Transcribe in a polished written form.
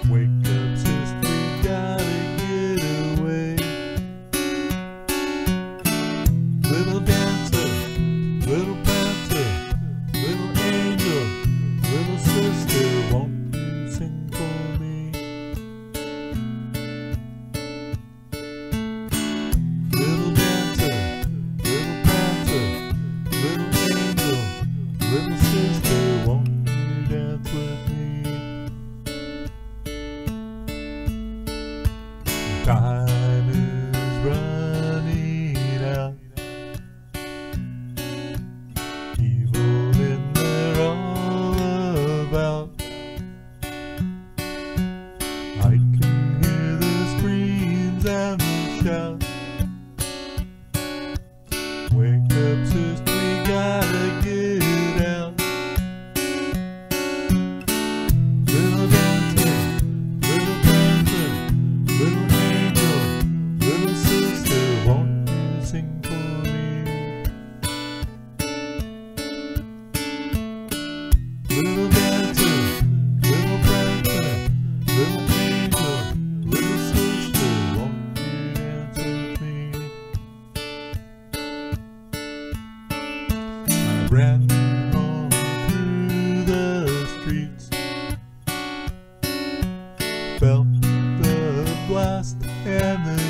Wake up, sister, we gotta get away. Little dancer, little prancer, little angel, little sister, won't you sing for me? Little dancer, little prancer, little angel, little sister, won't you dance with me? Time is running out. Evil in there all about. I can hear the screams and the shouts. Wake up, sister, we gotta get out. Little dancer, little prancer, little angel, little sister, won't you sing for me? Little dancer, little prancer, little angel, little sister, won't you dance with me? I ran home through the streets, felt the blast and the